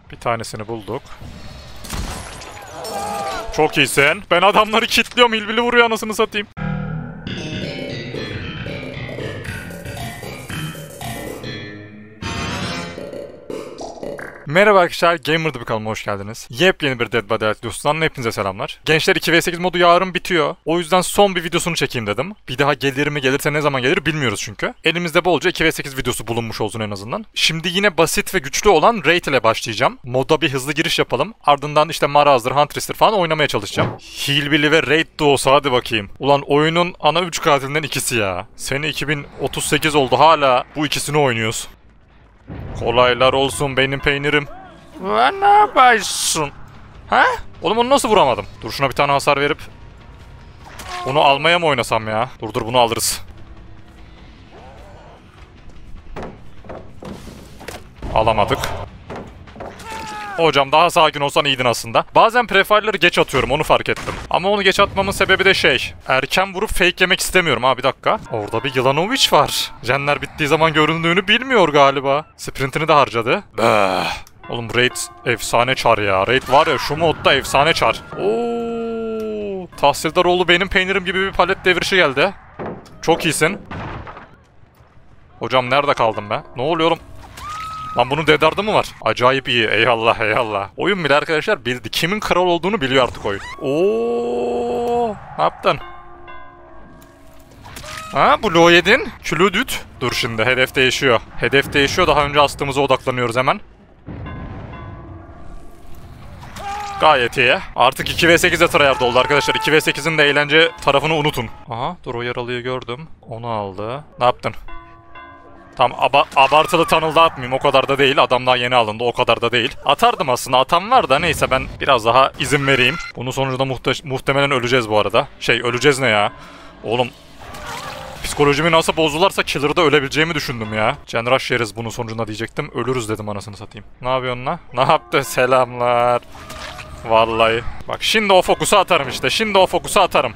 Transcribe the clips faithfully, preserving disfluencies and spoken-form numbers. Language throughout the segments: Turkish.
Bir tanesini bulduk. Çok iyisin. Ben adamları kilitliyorum. Hilbili vuruyor anasını satayım. Merhaba arkadaşlar, Gamer'da bir kanalıma hoş geldiniz. Yepyeni bir Dead by Daylight videosundan hepinize selamlar. Gençler iki v sekiz modu yarın bitiyor. O yüzden son bir videosunu çekeyim dedim. Bir daha gelir mi, gelirse ne zaman gelir bilmiyoruz çünkü. Elimizde bolca iki v sekiz videosu bulunmuş olsun en azından. Şimdi yine basit ve güçlü olan Raid ile başlayacağım. Moda bir hızlı giriş yapalım. Ardından işte Maraz'dır, Huntress'tir falan oynamaya çalışacağım. Hillbilly ve Raid de olsa hadi bakayım. Ulan oyunun ana üç katilinden ikisi ya. Sene iki bin otuz sekiz oldu, hala bu ikisini oynuyoruz. Kolaylar olsun benim peynirim. Ve ne yapıyorsun? Ha? Oğlum onu nasıl vuramadım? Dur şuna bir tane hasar verip onu almaya mı oynasam ya? Dur dur bunu alırız. Alamadık. Hocam daha sakin olsan iyiydin aslında. Bazen prefire'ları geç atıyorum, onu fark ettim. Ama onu geç atmamın sebebi de şey. Erken vurup fake yemek istemiyorum. Ha bir dakika. Orada bir Yılanovic var. Jenler bittiği zaman göründüğünü bilmiyor galiba. Sprintini de harcadı. Bah. Oğlum Raid efsane çar ya. Raid var ya şu modda efsane çar. Ooo. Tahsildaroğlu benim peynirim gibi bir palet devirişi geldi. Çok iyisin. Hocam nerede kaldım be? Ne oluyor oğlum? Lan bunun dedardı mı var? Acayip iyi. Eyvallah eyvallah. Oyun bile arkadaşlar bildi. Kimin kral olduğunu biliyor artık oyun. Ooo. Ne yaptın? Ha Blue yedin. Külü düt. Dur şimdi hedef değişiyor. Hedef değişiyor. Daha önce astığımıza odaklanıyoruz hemen. Gayet iyi. Artık iki v sekize tryhard oldu arkadaşlar. iki v sekizin de eğlence tarafını unutun. Aha dur o yaralıyı gördüm. Onu aldı. Ne yaptın? Tam aba abartılı tunnel'da atmayayım, o kadar da değil. Adam daha yeni alındı, o kadar da değil. Atardım aslında, atan var da neyse ben biraz daha izin vereyim. Bunun sonucunda muhte muhtemelen öleceğiz bu arada. Şey öleceğiz ne ya? Oğlum psikolojimi nasıl bozdularsa Killer'da ölebileceğimi düşündüm ya. Gen Rush yeriz bunun sonucunda diyecektim. Ölürüz dedim anasını satayım. Ne yapıyorsun lan? Ne yaptı? Selamlar. Vallahi. Bak şimdi o fokusu atarım işte. Şimdi o fokusu atarım.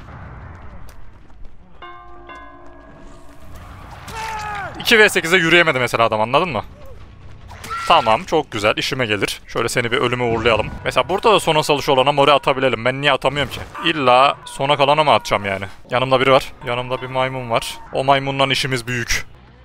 iki v sekize yürüyemedi mesela adam, anladın mı? Tamam çok güzel, işime gelir. Şöyle seni bir ölüme uğurlayalım. Mesela burada da sona salışı olana mori atabilelim. Ben niye atamıyorum ki? İlla sona kalana mı atacağım yani? Yanımda biri var. Yanımda bir maymun var. O maymunla işimiz büyük.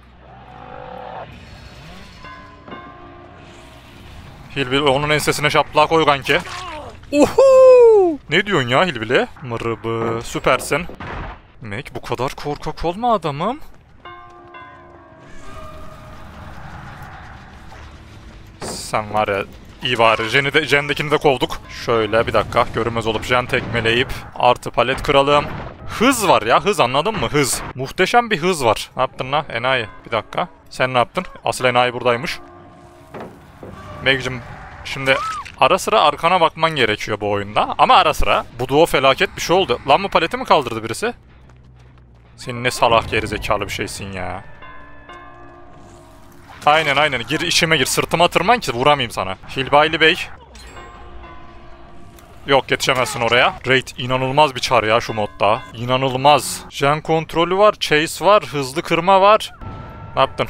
Hilbil onun ensesine şaplığa koy kanki. Uhu! Ne diyorsun ya Hilbil'e? Mırıbı süpersin. Demek bu kadar korkak olma adamım. Sen var ya iyi bari. Jen'i de, Jen'dekini de kovduk. Şöyle bir dakika görünmez olup Jen tekmeleyip artı palet kıralım. Hız var ya, hız, anladın mı? Hız. Muhteşem bir hız var. Ne yaptın lan enayi? Bir dakika. Sen ne yaptın? Asıl enayi buradaymış. Meg'cim şimdi ara sıra arkana bakman gerekiyor bu oyunda. Ama ara sıra. Bu duo felaket bir şey oldu. Lan bu paleti mi kaldırdı birisi? Senin ne salak gerizekalı bir şeysin ya. Aynen aynen gir işime gir, sırtıma tırman ki vuramayayım sana. Hilbayli Bey. Yok yetişemezsin oraya. Raid inanılmaz bir çar ya şu modda. İnanılmaz. Gen kontrolü var, chase var, hızlı kırma var. Ne yaptın?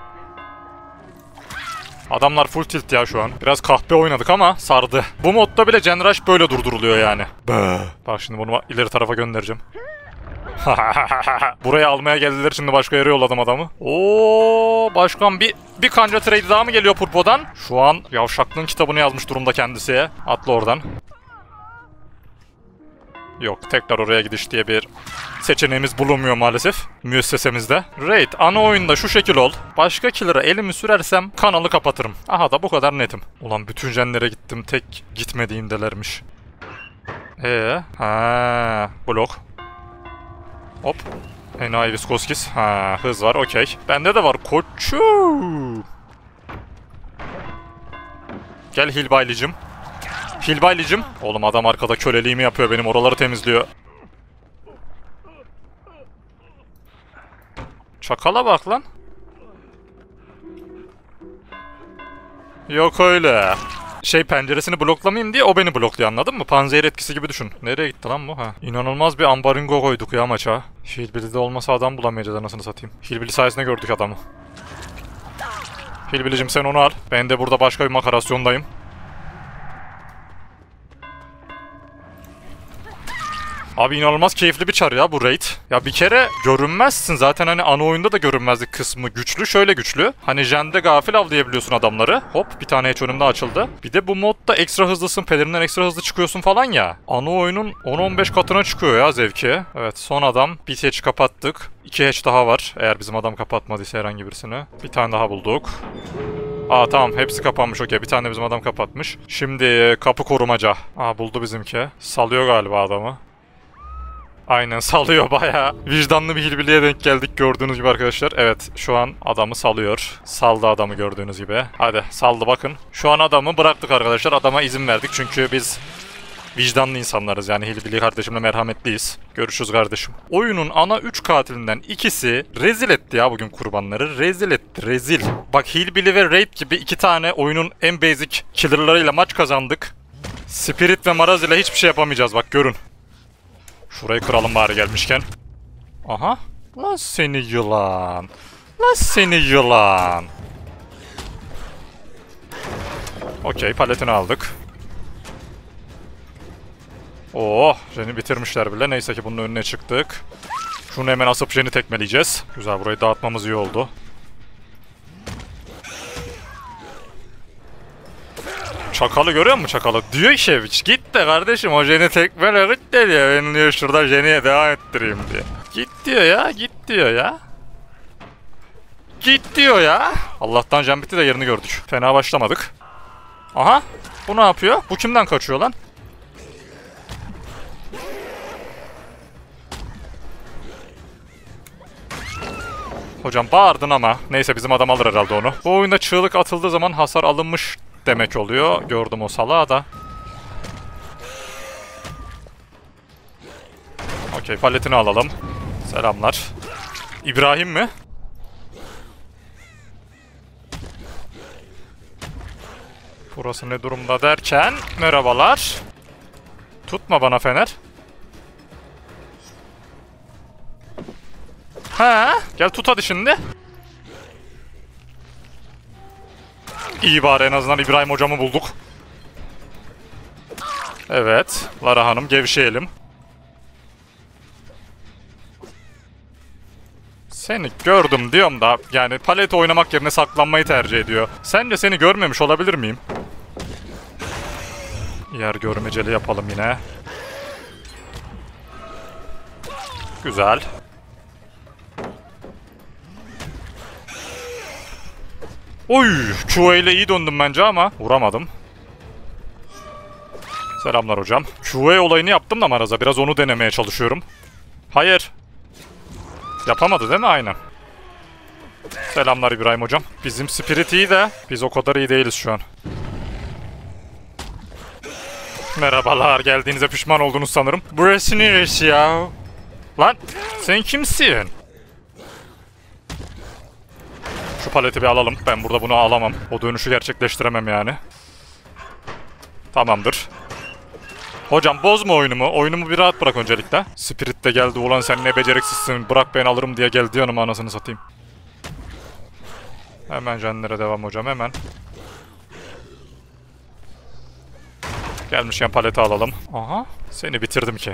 Adamlar full tilt ya şu an. Biraz kahpe oynadık ama sardı. Bu modda bile Gen Rush böyle durduruluyor yani. Bıh. Bak şimdi bunu ileri tarafa göndereceğim. Buraya almaya geldiler, şimdi başka yere yolladım adamı. Oo başkan bir bir kanca trade daha mı geliyor Purpo'dan? Şu an yavşaklığın kitabını yazmış durumda kendisi. Atla oradan. Yok tekrar oraya gidiş diye bir seçeneğimiz bulunmuyor maalesef müessesemizde. Raid ana oyunda şu şekil ol. Başka killer'a elimi sürersem kanalı kapatırım. Aha da bu kadar netim. Ulan bütün jenlere gittim, tek gitmediğimdelermiş. Eee ha blok. Hop. Enayi Viskoskis. Ha, hız var, okey. Bende de var koçum. Gel Hilbaylicim. Hilbaylicim. Oğlum adam arkada köleliğimi yapıyor benim, oraları temizliyor. Çakala bak lan. Yok öyle. Şey penceresini bloklamayayım diye o beni blokluyor, anladın mı? Panzehir etkisi gibi düşün. Nereye gitti lan bu? Ha. İnanılmaz bir ambaringo koyduk ya maça. Hillbilly'de olmasa adam bulamayacağız anasını satayım. Hillbilly sayesinde gördük adamı. Hillbilly'cim sen onu al. Ben de burada başka bir makarasyondayım. Abi inanılmaz keyifli bir çar ya bu raid. Ya bir kere görünmezsin zaten, hani ana oyunda da görünmezlik kısmı güçlü. Şöyle güçlü. Hani Jen'de gafil avlayabiliyorsun adamları. Hop bir tane hiç önümde açıldı. Bir de bu modda ekstra hızlısın. Pelerinden ekstra hızlı çıkıyorsun falan ya. Ana oyunun on on beş katına çıkıyor ya zevki. Evet son adam. Bir hatch kapattık. İki hatch daha var. Eğer bizim adam kapatmadıysa herhangi birisini. Bir tane daha bulduk. Aa tamam hepsi kapanmış, okey. Bir tane bizim adam kapatmış. Şimdi kapı korumaca. Aa buldu bizimki. Salıyor galiba adamı. Aynen salıyor bayağı. Vicdanlı bir hilbiliye denk geldik gördüğünüz gibi arkadaşlar. Evet şu an adamı salıyor. Saldı adamı gördüğünüz gibi. Hadi saldı bakın. Şu an adamı bıraktık arkadaşlar. Adama izin verdik çünkü biz vicdanlı insanlarız, yani hilbili kardeşimle merhametliyiz. Görüşürüz kardeşim. Oyunun ana üç katilinden ikisi rezil etti ya bugün kurbanları. Rezil etti, rezil. Bak Hillbilly ve Raid gibi iki tane oyunun en basic killerlarıyla maç kazandık. Spirit ve Maraz ile hiçbir şey yapamayacağız bak görün. Şurayı kıralım bari gelmişken. Aha. Lan seni yılan. Lan seni yılan. Okey paletini aldık. Oh, Jen'i bitirmişler bile. Neyse ki bunun önüne çıktık. Şunu hemen asıp Jen'i tekmeleyeceğiz. Güzel, burayı dağıtmamız iyi oldu. Çakalı görüyor musun çakalı? Diyor ki Şeviç git de kardeşim o Jen'i tekmele git de diyor. Ben diyor şurada Jen'iye devam ettireyim diye. Git diyor ya, git diyor ya. Git diyor ya. Allah'tan Jen bitti de yerini gördük. Fena başlamadık. Aha, bu ne yapıyor? Bu kimden kaçıyor lan? Hocam bağırdın ama. Neyse bizim adam alır herhalde onu. Bu oyunda çığlık atıldığı zaman hasar alınmış demek oluyor. Gördüm o salağı da. Okey paletini alalım. Selamlar. İbrahim mi? Burası ne durumda derken merhabalar. Tutma bana fener. Ha, gel tut hadi şimdi. İyi bari en azından İbrahim hocamı bulduk. Evet, Lara Hanım gevşeyelim. Seni gördüm diyorum da yani paleti oynamak yerine saklanmayı tercih ediyor. Sence seni görmemiş olabilir miyim? Yer görmeceli yapalım yine. Güzel. Oy, Q ile iyi döndüm bence ama vuramadım. Selamlar hocam. Q A olayını yaptım da Maraz'a. Biraz onu denemeye çalışıyorum. Hayır. Yapamadı değil mi? Aynen. Selamlar İbrahim hocam. Bizim Spirit iyi de biz o kadar iyi değiliz şu an. Merhabalar. Geldiğinize pişman oldunuz sanırım. Burası neresi ya? Lan sen kimsin? Şu paleti bir alalım. Ben burada bunu alamam. O dönüşü gerçekleştiremem yani. Tamamdır. Hocam bozma oyunumu. Oyunumu bir rahat bırak öncelikle. Spirit de geldi. Ulan sen ne beceriksizsin. Bırak ben alırım diye geldi yanıma, anasını satayım. Hemen jenlere devam hocam hemen. Gelmişken paleti alalım. Aha. Seni bitirdim ki.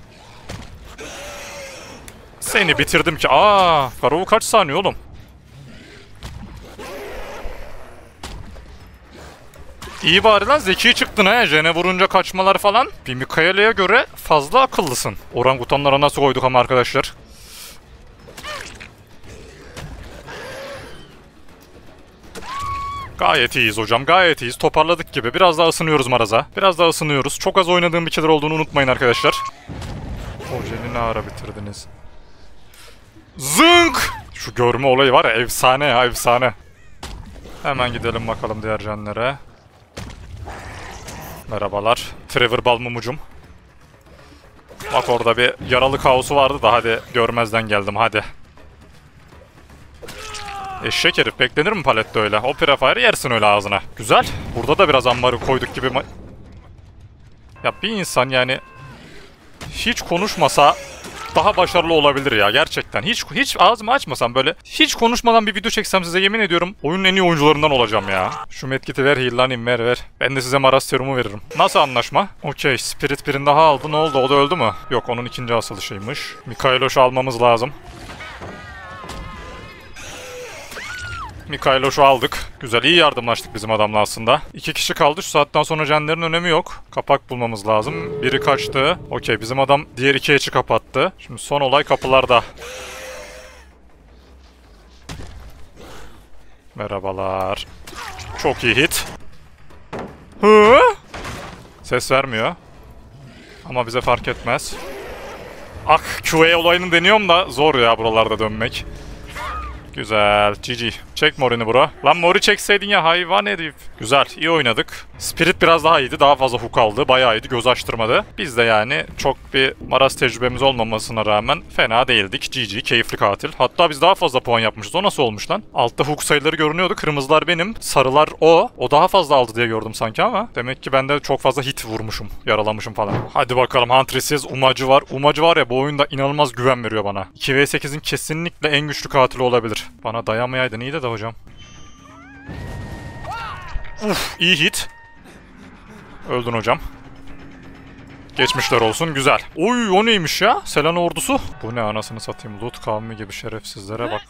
Seni bitirdim ki. Aa, Karovu kaç saniye oğlum? İyi bari lan, zeki çıktın he. Jen'e vurunca kaçmalar falan. Bir Mikaela'ya göre fazla akıllısın. Orangutanlara nasıl koyduk ama arkadaşlar. Gayet iyiyiz hocam, gayet iyiyiz. Toparladık gibi. Biraz daha ısınıyoruz Maraz'a. Biraz daha ısınıyoruz. Çok az oynadığım bir killer olduğunu unutmayın arkadaşlar. O Jen'i ne ara bitirdiniz? Zınk! Şu görme olayı var ya, efsane ya, efsane. Hemen gidelim bakalım diğer jenlere. Merhabalar. Trevor Balmumucum. Bak orada bir yaralı kaosu vardı da hadi görmezden geldim hadi. Eşek herif, beklenir mi palette öyle? O prefire yersin öyle ağzına. Güzel. Burada da biraz ambarı koyduk gibi. Ya bir insan yani hiç konuşmasa daha başarılı olabilir ya gerçekten. Hiç hiç ağzımı açmasam böyle hiç konuşmadan bir video çeksem size yemin ediyorum oyunun en iyi oyuncularından olacağım ya. Şu medkiti ver, heal'lanayım, ver ver. Ben de size Maraz serumu veririm. Nasıl anlaşma? Okey, Spirit birini daha aldı. Ne oldu? O da öldü mü? Yok, onun ikinci asılışıymış. Mikailoş'u almamız lazım. Mikailoş'u aldık. Güzel, iyi yardımlaştık bizim adamla aslında. İki kişi kaldı. Şu saatten sonra canların önemi yok. Kapak bulmamız lazım. Biri kaçtı. Okey, bizim adam diğer iki eçi kapattı. Şimdi son olay kapılarda. Merhabalar. Çok iyi hit. Hı? Ses vermiyor. Ama bize fark etmez. Ah, Q A olayını deniyorum da zor ya buralarda dönmek. Güzel. G G. Çek Mori'ni bro. Lan Mori çekseydin ya hayvan herif. Güzel. İyi oynadık. Spirit biraz daha iyiydi. Daha fazla hook aldı. Bayağı iyiydi. Göz açtırmadı. Biz de yani çok bir Maraz tecrübemiz olmamasına rağmen fena değildik. G G. Keyifli katil. Hatta biz daha fazla puan yapmışız. O nasıl olmuş lan? Altta hook sayıları görünüyordu. Kırmızılar benim. Sarılar o. O daha fazla aldı diye gördüm sanki ama. Demek ki ben de çok fazla hit vurmuşum. Yaralamışım falan. Hadi bakalım. Huntress'iz. Umacı var. Umacı var ya, bu oyunda inanılmaz güven veriyor bana. iki v sekizin kesinlikle en güçlü katili olabilir. Bana dayamayaydın iyiydi de hocam. Uf, iyi hit. Öldün hocam. Geçmişler olsun, güzel. Oy, o neymiş ya? Selena ordusu. Bu ne anasını satayım? Loot kavmi gibi şerefsizlere bak.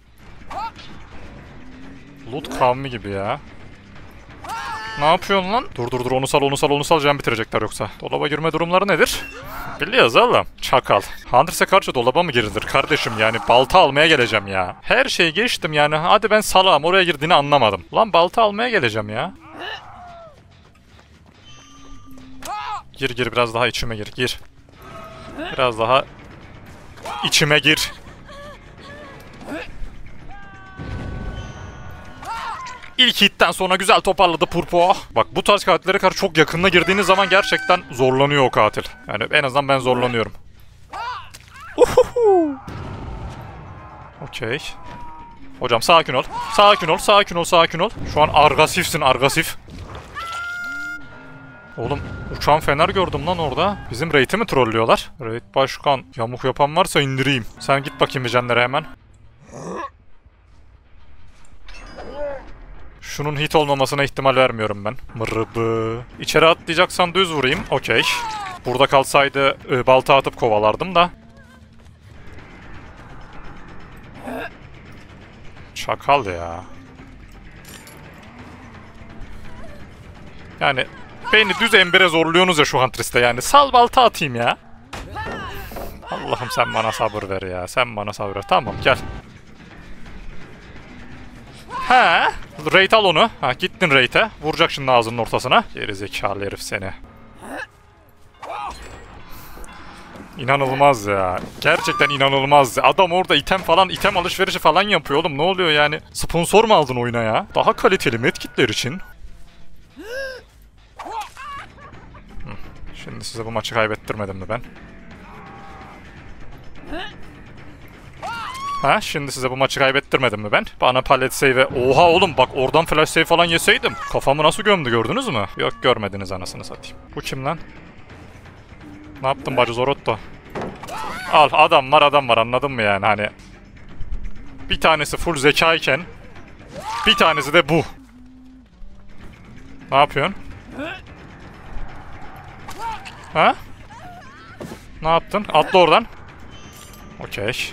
Loot kavmi gibi ya. Ne yapıyorsun lan? Dur dur dur, onu sal onu sal onu sal, can bitirecekler yoksa. Dolaba girme durumları nedir? Biliyoruz oğlum. Çakal. Huntress'e karşı dolaba mı girilir kardeşim, yani balta almaya geleceğim ya. Her şeyi geçtim yani, hadi ben salağım, oraya girdiğini anlamadım. Lan balta almaya geleceğim ya. Gir gir, biraz daha içime gir, gir. Biraz daha içime gir. İlk hitten sonra güzel toparladı Purpo. Bak, bu tarz katillere karşı çok yakınına girdiğiniz zaman gerçekten zorlanıyor o katil. Yani en azından ben zorlanıyorum. Okey. Hocam sakin ol. Sakin ol, sakin ol, sakin ol. Şu an agresifsin, agresif. Oğlum, uçan fener gördüm lan orada. Bizim raid'i mi trollüyorlar? Raid başkan. Yamuk yapan varsa indireyim. Sen git bakayım bir canlara hemen. Şunun hit olmamasına ihtimal vermiyorum ben. Mırıbı. İçeri atlayacaksan düz vurayım. Okey. Burada kalsaydı e, balta atıp kovalardım da. Çakal ya. Yani beni düz embere zorluyorsunuz ya şu Huntress'te yani. Sal balta atayım ya. Allah'ım sen bana sabır ver ya. Sen bana sabır ver. Tamam, gel. Ha, raid al onu. Ha, gittin raid'e. Vuracak şimdi ağzının ortasına. Gerizekalı herif seni. İnanılmaz ya. Gerçekten inanılmaz. Adam orada item falan, item alışverişi falan yapıyor oğlum. Ne oluyor yani? Sponsor mu aldın oyuna ya? Daha kaliteli medkitler için. Şimdi size bu maçı kaybettirmedim mi ben? Ha, şimdi size bu maçı kaybettirmedim mi ben? Bana palet save... Oha oğlum, bak oradan flash save falan yeseydim. Kafamı nasıl gömdü, gördünüz mü? Yok, görmediniz anasını satayım. Bu kim lan? Ne yaptın bacı Zorotto? Al, adam var adam var, anladın mı yani hani? Bir tanesi full zekayken bir tanesi de bu. Ne yapıyorsun? Ha? Ne yaptın? Atla oradan. Okey.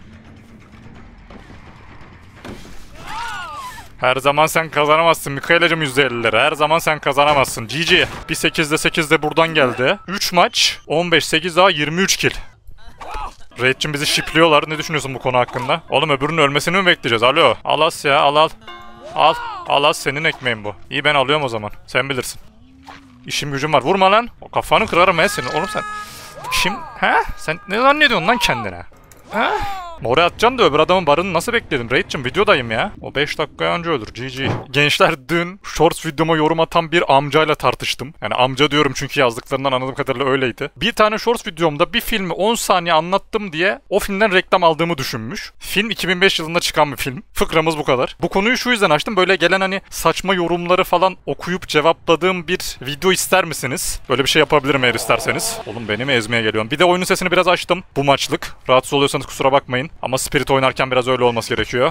Her zaman sen kazanamazsın Mikail'cim yüzde ellileri. Her zaman sen kazanamazsın. G G. Bir sekizde sekizde buradan geldi. üç maç. on beş sekiz daha yirmi üç kill. Raid'cim bizi shipliyorlar. Ne düşünüyorsun bu konu hakkında? Oğlum, öbürünün ölmesini mi bekleyeceğiz? Alo. Al as ya, al al. Al. Al as, senin ekmeğin bu. İyi, ben alıyorum o zaman. Sen bilirsin. İşim gücüm var. Vurma lan. O kafanı kırarım he senin. Oğlum sen. Kim? Ha? Sen ne zannediyorsun lan kendine? Ha? Oraya atacaksın da öbür adamın barını nasıl bekledim? Raid'cim videodayım ya. O beş dakika önce ölür. G G. Gençler dün shorts videoma yorum atan bir amcayla tartıştım. Yani amca diyorum çünkü yazdıklarından anladığım kadarıyla öyleydi. Bir tane shorts videomda bir filmi on saniye anlattım diye o filmden reklam aldığımı düşünmüş. Film iki bin beş yılında çıkan bir film. Fıkramız bu kadar. Bu konuyu şu yüzden açtım. Böyle gelen hani saçma yorumları falan okuyup cevapladığım bir video ister misiniz? Böyle bir şey yapabilirim eğer isterseniz. Oğlum beni mi ezmeye geliyorum? Bir de oyunun sesini biraz açtım. Bu maçlık. Rahatsız oluyorsanız kusura bakmayın. Ama Spirit oynarken biraz öyle olması gerekiyor.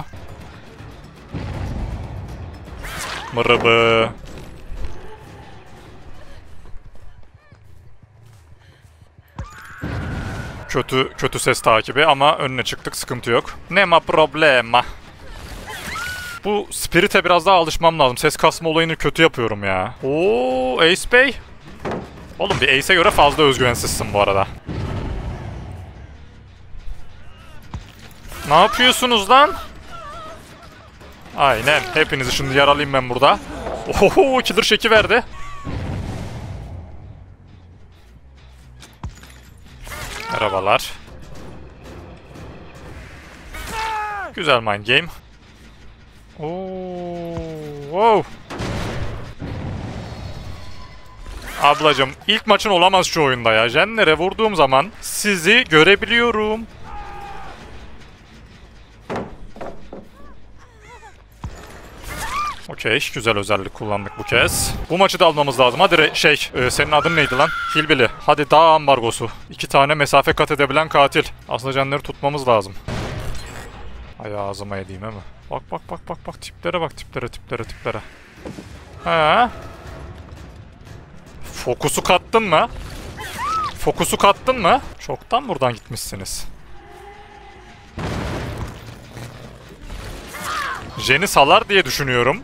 Mırıbı. Kötü kötü ses takibi ama önüne çıktık, sıkıntı yok. Nema problema. Bu Spirit'e biraz daha alışmam lazım. Ses kasma olayını kötü yapıyorum ya. Oo, Ace Bey. Oğlum bir Ace'e göre fazla özgüvensizsin bu arada. Ne yapıyorsunuz lan? Aynen. Hepinizi şimdi yaralayayım ben burada. Oho, killer şeki verdi. Merhabalar. Güzel mind game. Oo, wow. Ablacım ilk maçın olamaz şu oyunda ya. Jenner'e vurduğum zaman sizi görebiliyorum. Okey, güzel özellik kullandık bu kez. Bu maçı da almamız lazım. Hadi şey, e, senin adın neydi lan? Hillbilly. Hadi dağ ambargosu. İki tane mesafe kat edebilen katil. Aslında Jenner'i tutmamız lazım. Ay ağzıma edeyim he mi? Bak bak bak bak bak tiplere bak tiplere tiplere tiplere. He. Fokusu kattın mı? Fokusu kattın mı? Çoktan buradan gitmişsiniz. Jen'i salar diye düşünüyorum.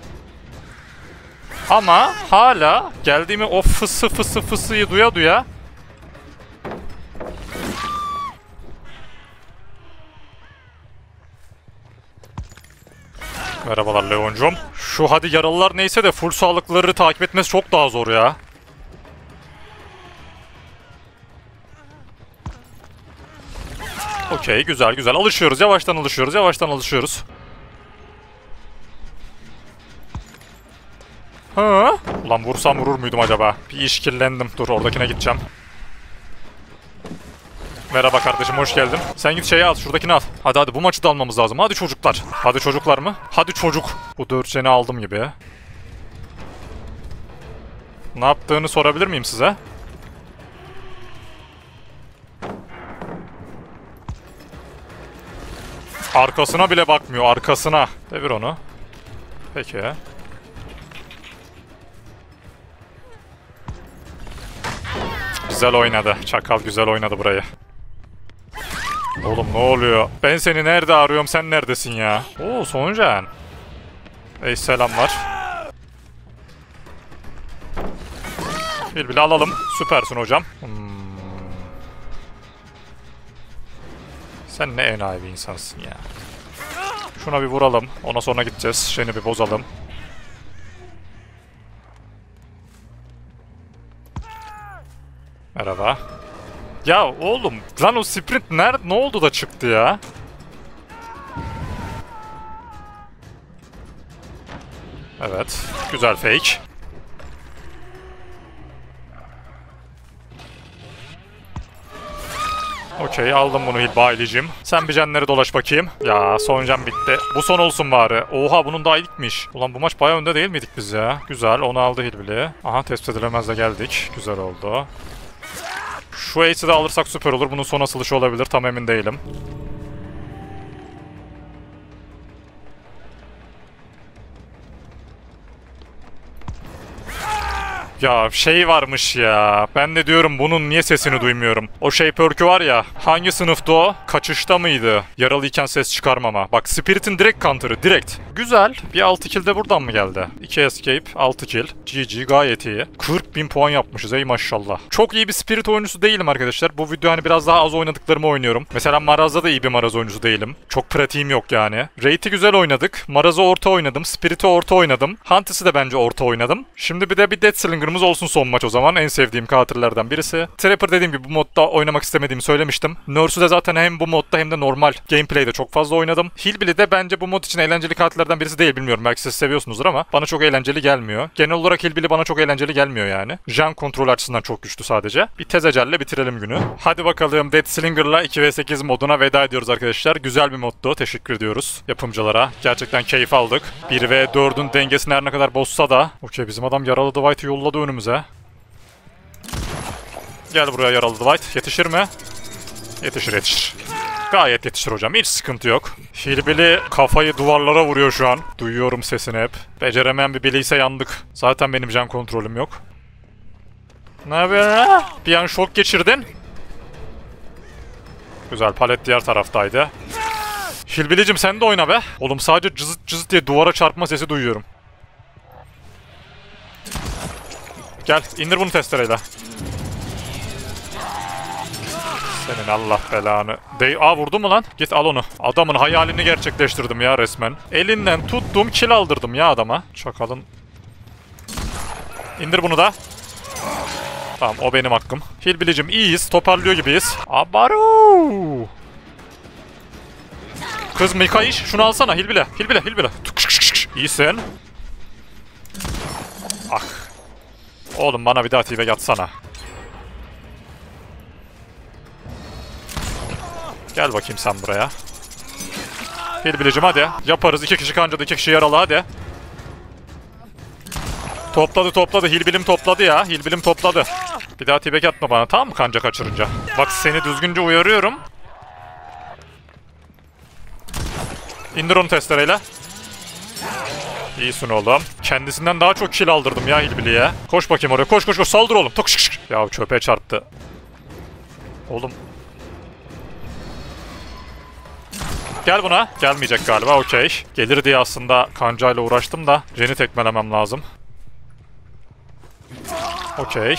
Ama hala geldiğimi o fısı fısı fısıyı duya duya. Merhabalar Leon'cum. Şu hadi yaralılar neyse de full sağlıkları takip etmesi çok daha zor ya. Okey, güzel güzel alışıyoruz, yavaştan alışıyoruz, yavaştan alışıyoruz. Ha? Ulan vursam vurur muydum acaba? Bir işkillendim. Dur oradakine gideceğim. Merhaba kardeşim, hoş geldin. Sen git şeyi al, şuradakini al. Hadi hadi bu maçı da almamız lazım. Hadi çocuklar. Hadi çocuklar mı? Hadi çocuk. Bu dört seni aldım gibi. Ne yaptığını sorabilir miyim size? Arkasına bile bakmıyor, arkasına. Devir onu. Peki. Güzel oynadı. Çakal güzel oynadı burayı. Oğlum ne oluyor? Ben seni nerede arıyorum, sen neredesin ya? Oo, Soncan. Ey selamlar. Bir bile alalım. Süpersin hocam. Hmm. Sen ne enayi bir insansın ya. Şuna bir vuralım. Ona sonra gideceğiz. Seni bir bozalım. Merhaba. Ya oğlum lan o sprint nerede, ne oldu da çıktı ya? Evet. Güzel fake. Okey, aldım bunu Hilbailicim. Sen bir canları dolaş bakayım. Ya son can bitti. Bu son olsun bari. Oha, bunun daha ilkmiş. Ulan bu maç bayağı önde değil miydik biz ya? Güzel, onu aldı Hilbili. Aha, tespit edilemez de geldik. Güzel oldu. Şu ace'i de alırsak süper olur. Bunun son asılışı olabilir. Tam emin değilim. Ya şey varmış ya. Ben de diyorum bunun niye sesini duymuyorum. O şey perk'ü var ya. Hangi sınıfta o? Kaçışta mıydı? Yaralıyken ses çıkarmama. Bak Spirit'in direkt counter'ı. Direkt. Güzel. Bir altı kill de buradan mı geldi? iki escape, altı kill. G G, gayet iyi. kırk bin puan yapmışız ey maşallah. Çok iyi bir Spirit oyuncusu değilim arkadaşlar. Bu video hani biraz daha az oynadıklarımı oynuyorum. Mesela Maraz'da da iyi bir Maraz oyuncusu değilim. Çok pratiğim yok yani. Raid'i güzel oynadık. Maraz'ı orta oynadım. Spirit'i orta oynadım. Huntress'ı da bence orta oynadım. Şimdi bir de bir Deathslinger Kırmızı olsun son maç o zaman. En sevdiğim katillerden birisi. Trapper dediğim gibi bu modda oynamak istemediğimi söylemiştim. Nurse'ü de zaten hem bu modda hem de normal gameplay'de çok fazla oynadım. Hillbilly de bence bu mod için eğlenceli katillerden birisi değil, bilmiyorum. Belki siz seviyorsunuzdur ama bana çok eğlenceli gelmiyor. Genel olarak Hillbilly bana çok eğlenceli gelmiyor yani. Jan kontrol açısından çok güçlü sadece. Bir tez ecelle bitirelim günü. Hadi bakalım Dead Slinger'la iki ve sekiz moduna veda ediyoruz arkadaşlar. Güzel bir moddu. Teşekkür ediyoruz yapımcılara. Gerçekten keyif aldık. bir ve dördün dengesini her ne kadar bozsa da. Okey, bizim adam yaralı Dwight'ı yolladı önümüze. Gel buraya yaralı Dwight. Yetişir mi? Yetişir yetişir. Gayet yetişir hocam. Hiç sıkıntı yok. Hillbilly kafayı duvarlara vuruyor şu an. Duyuyorum sesini hep. Beceremeyen bir Billy ise yandık. Zaten benim can kontrolüm yok. Ne haber? Bir an şok geçirdin. Güzel, palet diğer taraftaydı. Hillbilly'cim sen de oyna be. Oğlum sadece cızıt cızıt diye duvara çarpma sesi duyuyorum. Gel indir bunu testereyle. Senin Allah belanı. Dey Aa vurdu mu lan? Git al onu. Adamın hayalini gerçekleştirdim ya resmen. Elinden tuttum, kill aldırdım ya adama. Çakalın. İndir bunu da. Tamam, o benim hakkım. Hillbilly'cim iyiyiz. Toparlıyor gibiyiz. Abaru. Kız Mika iş. Şunu alsana Hillbilly. Hillbilly, Hillbilly. İyisin. Ah. Oğlum bana bir daha T V'ye yatsana. Gel bakayım sen buraya. Hillbilly'cim hadi. Yaparız. İki kişi kancadı, iki kişi yaralı hadi. Topladı topladı. Hillbilly'm topladı ya. Hillbilly'm topladı. Bir daha tibek atma bana, tamam mı, kanca kaçırınca? Bak seni düzgünce uyarıyorum. İndir onu testereyle. İyisin oğlum. Kendisinden daha çok kill aldırdım ya Hillbilly'ye. Koş bakayım oraya. Koş koş koş. Saldır oğlum. Tok şık şık. Ya çöpe çarptı. Oğlum. Gel buna. Gelmeyecek galiba. Okey. Gelir diye aslında kancayla uğraştım da Jen'i tekmelemem lazım. Okey.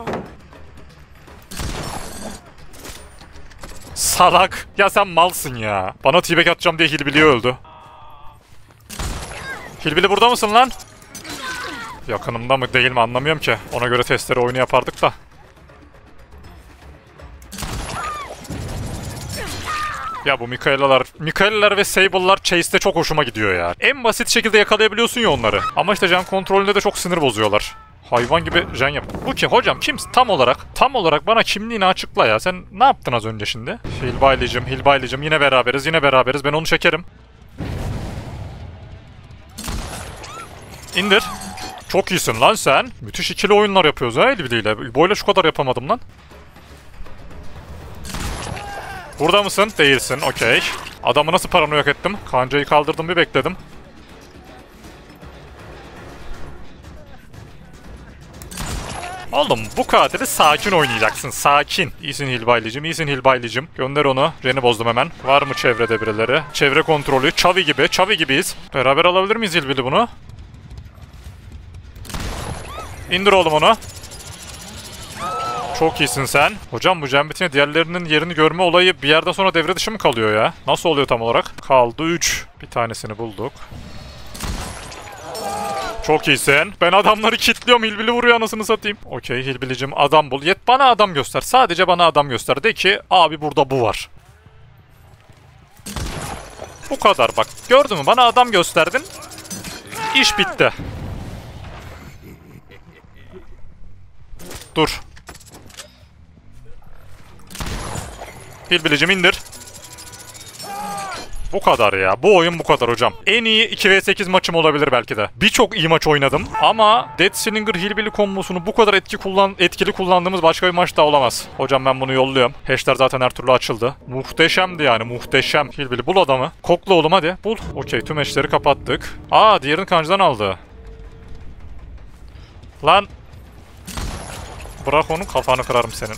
Salak. Ya sen malsın ya. Bana T-Bag atacağım diye Hillbilly öldü. Hillbilly burada mısın lan? Yakınımda mı değil mi anlamıyorum ki. Ona göre testere oyunu yapardık da. Ya bu Mikaelalar, Mikaelalar ve Sable'lar Chase'de çok hoşuma gidiyor ya. En basit şekilde yakalayabiliyorsun ya onları. Ama işte can kontrolünde de çok sinir bozuyorlar. Hayvan gibi can yap. Bu kim hocam? Kimsin tam olarak? Tam olarak bana kimliğini açıkla ya. Sen ne yaptın az önce şimdi? Hillbilly'cim, Hillbilly'cim yine beraberiz, yine beraberiz. Ben onu çekerim. İndir. Çok iyisin lan sen. Müthiş ikili oyunlar yapıyoruz ha Hillbilly'yle. Boyla şu kadar yapamadım lan. Burada mısın? Değilsin. Okey. Adamı nasıl paranoyak ettim? Kancayı kaldırdım, bir bekledim. Oğlum bu katili sakin oynayacaksın. Sakin. İyisin Hillbilly'cim, iyisin Hillbilly'cim. Gönder onu. Ren'i bozdum hemen. Var mı çevrede birileri? Çevre kontrolü. Chavi gibi. Chavi gibiyiz. Beraber alabilir miyiz Hillbilly bunu? İndir oğlum onu. Çok iyisin sen. Hocam bu Jambit'in diğerlerinin yerini görme olayı bir yerden sonra devre dışı mı kalıyor ya? Nasıl oluyor tam olarak? Kaldı üç. Bir tanesini bulduk. Çok iyisin. Ben adamları kilitliyorum. Hillbilly vuruyor anasını satayım. Okey Hillbilly'cim adam bul. Yet bana adam göster. Sadece bana adam göster. De ki abi burada bu var. Bu kadar bak. Gördün mü? Bana adam gösterdin. İş bitti. Dur. Hillbilly'cim indir. Bu kadar ya. Bu oyun bu kadar hocam. En iyi iki ve sekiz maçım olabilir belki de. Birçok iyi maç oynadım ama Dead Slinger Hillbilly kombosunu bu kadar etki kullan etkili kullandığımız başka bir maç daha olamaz. Hocam ben bunu yolluyorum. Hash'ler zaten her türlü açıldı. Muhteşemdi yani, muhteşem. Hillbilly bul adamı. Kokla oğlum hadi. Bul. Okey tüm hash'leri kapattık. Aa diğerini kancadan aldı. Lan. Bırak onu, kafanı kırarım senin.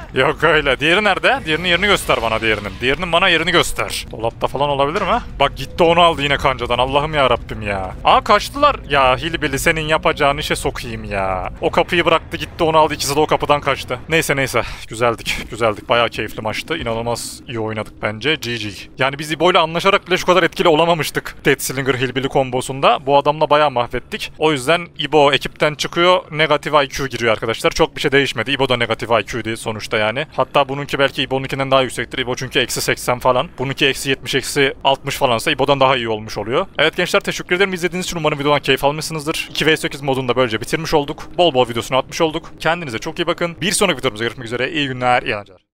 Yok öyle. Diğeri nerede? Diğerinin yerini göster bana diğerinin. Diğerinin bana yerini göster. Dolapta falan olabilir mi? Bak gitti onu aldı yine kancadan. Allah'ım ya Rabbim ya. Aa kaçtılar. Ya Hilbili senin yapacağın işe sokayım ya. O kapıyı bıraktı gitti onu aldı. İkisi de o kapıdan kaçtı. Neyse neyse. Güzeldik. Güzeldik. Bayağı keyifli maçtı. İnanılmaz iyi oynadık bence. G G. Yani biz İbo ile anlaşarak bile şu kadar etkili olamamıştık. Deathslinger Hilbili kombosunda. Bu adamla bayağı mahvettik. O yüzden İbo ekipten çıkıyor. Negatif I Q giriyor arkadaşlar. Çok bir şey değişmedi. İbo da negatif I Q'di sonuçta yani. Hatta bununki belki İbo'nunkinden daha yüksektir. İbo çünkü eksi seksen falan. Bununki eksi yetmiş, eksi altmış falansa İbo'dan daha iyi olmuş oluyor. Evet gençler teşekkür ederim izlediğiniz için. Umarım videodan keyif almışsınızdır. iki v sekiz modunda böylece bitirmiş olduk. Bol bol videosunu atmış olduk. Kendinize çok iyi bakın. Bir sonraki videomuzda görüşmek üzere. İyi günler, iyi eğlenceler.